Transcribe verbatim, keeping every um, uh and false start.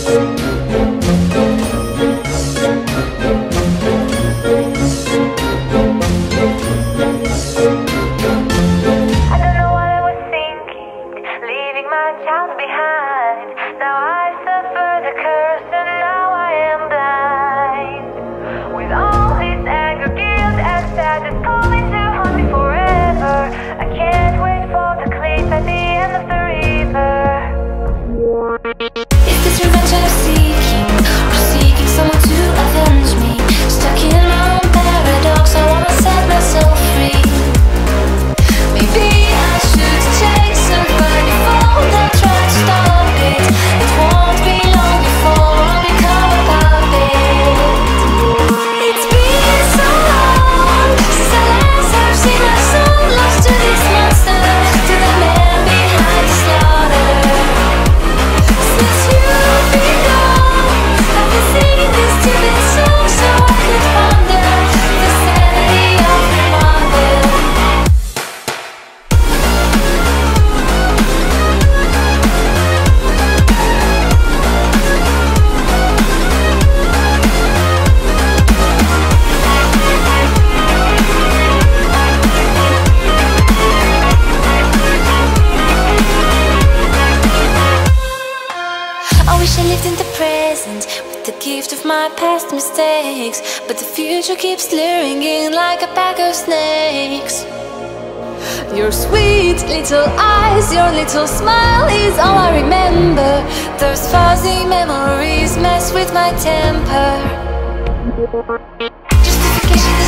Past mistakes, but the future keeps luring in like a pack of snakes. Your sweet little eyes, your little smile is all I remember. Those fuzzy memories mess with my temper. Justification is